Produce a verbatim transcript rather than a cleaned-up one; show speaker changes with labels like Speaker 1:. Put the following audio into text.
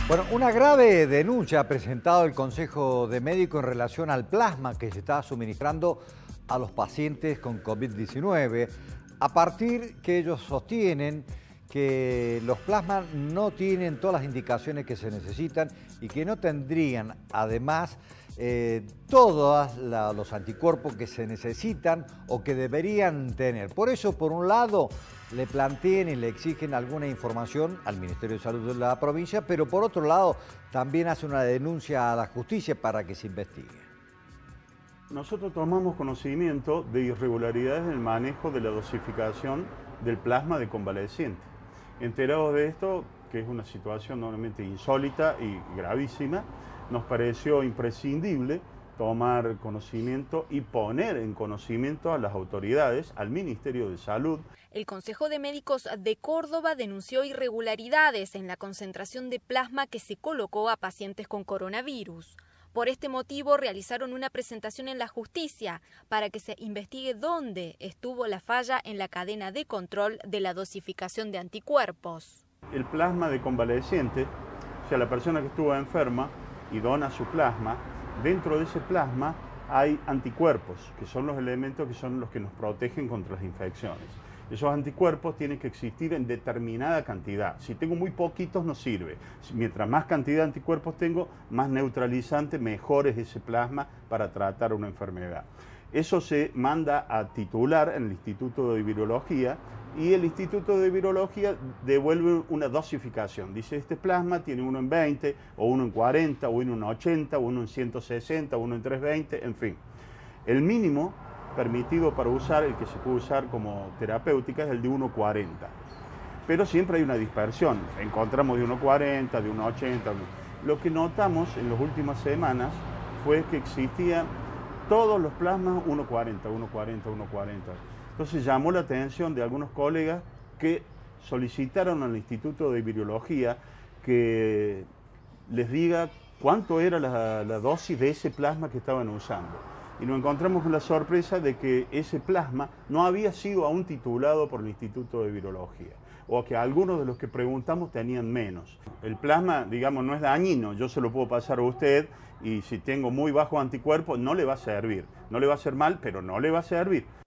Speaker 1: Bueno, una grave denuncia ha presentado el Consejo de Médicos en relación al plasma que se está suministrando a los pacientes con COVID diecinueve, a partir que ellos sostienen que los plasmas no tienen todas las indicaciones que se necesitan y que no tendrían, además, eh, todos la, los anticuerpos que se necesitan o que deberían tener. Por eso, por un lado, le plantean y le exigen alguna información al Ministerio de Salud de la provincia, pero por otro lado, también hace una denuncia a la justicia para que se investigue.
Speaker 2: Nosotros tomamos conocimiento de irregularidades en el manejo de la dosificación del plasma de convaleciente. Enterados de esto, que es una situación normalmente insólita y gravísima, nos pareció imprescindible tomar conocimiento y poner en conocimiento a las autoridades, al Ministerio de Salud.
Speaker 3: El Consejo de Médicos de Córdoba denunció irregularidades en la concentración de plasma que se colocó a pacientes con coronavirus. Por este motivo realizaron una presentación en la justicia para que se investigue dónde estuvo la falla en la cadena de control de la dosificación de anticuerpos.
Speaker 2: El plasma de convaleciente, o sea, la persona que estuvo enferma y dona su plasma, dentro de ese plasma hay anticuerpos, que son los elementos que son los que nos protegen contra las infecciones. Esos anticuerpos tienen que existir en determinada cantidad. Si tengo muy poquitos no sirve. Mientras más cantidad de anticuerpos tengo, más neutralizante, mejor es ese plasma para tratar una enfermedad. Eso se manda a titular en el Instituto de Virología y el Instituto de Virología devuelve una dosificación. Dice, este plasma tiene uno en veinte, o uno en cuarenta, o uno en ochenta, o uno en ciento sesenta, o uno en trescientos veinte, en fin. El mínimo permitido para usar, el que se puede usar como terapéutica, es el de uno cuarenta. Pero siempre hay una dispersión. Encontramos de uno cuarenta, de uno ochenta. Lo que notamos en las últimas semanas fue que existían todos los plasmas uno cuarenta, uno cuarenta, uno cuarenta. Entonces llamó la atención de algunos colegas que solicitaron al Instituto de Virología que les diga cuánto era la, la dosis de ese plasma que estaban usando. Y nos encontramos con la sorpresa de que ese plasma no había sido aún titulado por el Instituto de Virología, o que algunos de los que preguntamos tenían menos. El plasma, digamos, no es dañino, yo se lo puedo pasar a usted y si tengo muy bajo anticuerpo no le va a servir. No le va a hacer mal, pero no le va a servir.